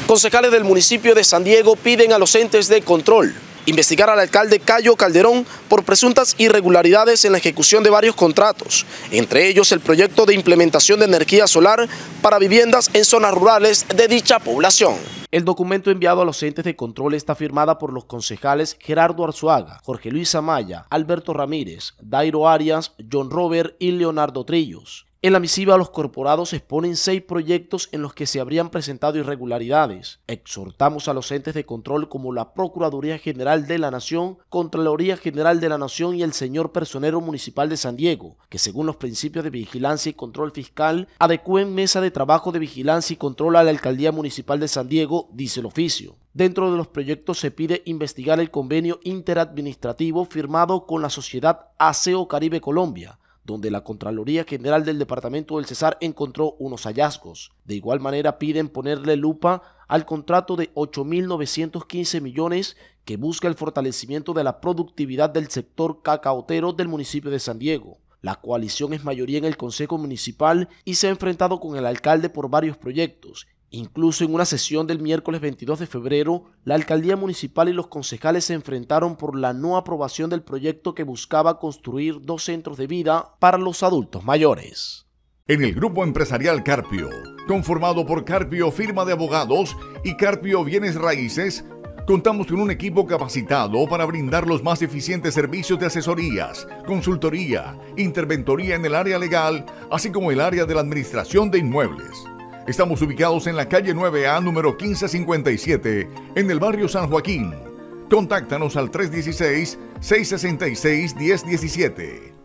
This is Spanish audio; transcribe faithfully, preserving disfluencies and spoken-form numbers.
Concejales del municipio de San Diego piden a los entes de control investigar al alcalde Cayo Calderón por presuntas irregularidades en la ejecución de varios contratos, entre ellos el proyecto de implementación de energía solar para viviendas en zonas rurales de dicha población. El documento enviado a los entes de control está firmada por los concejales Gerardo Arzuaga, Jorge Luis Amaya, Alberto Ramírez, Dairo Arias, John Robert y Leonardo Trillos. En la misiva, los corporados exponen seis proyectos en los que se habrían presentado irregularidades. Exhortamos a los entes de control como la Procuraduría General de la Nación, Contraloría General de la Nación y el señor Personero Municipal de San Diego, que según los principios de vigilancia y control fiscal, adecúen mesa de trabajo de vigilancia y control a la Alcaldía Municipal de San Diego, dice el oficio. Dentro de los proyectos se pide investigar el convenio interadministrativo firmado con la sociedad Aseo Caribe Colombia, donde la Contraloría General del Departamento del Cesar encontró unos hallazgos. De igual manera piden ponerle lupa al contrato de ocho mil novecientos quince millones que busca el fortalecimiento de la productividad del sector cacaotero del municipio de San Diego. La coalición es mayoría en el Consejo Municipal y se ha enfrentado con el alcalde por varios proyectos. Incluso en una sesión del miércoles veintidós de febrero, la alcaldía municipal y los concejales se enfrentaron por la no aprobación del proyecto que buscaba construir dos centros de vida para los adultos mayores. En el grupo empresarial Carpio, conformado por Carpio Firma de Abogados y Carpio Bienes Raíces, contamos con un equipo capacitado para brindar los más eficientes servicios de asesorías, consultoría, interventoría en el área legal, así como el área de la administración de inmuebles. Estamos ubicados en la calle nueve A, número quince cincuenta y siete, en el barrio San Joaquín. Contáctanos al tres uno seis, seis seis seis, uno cero uno siete.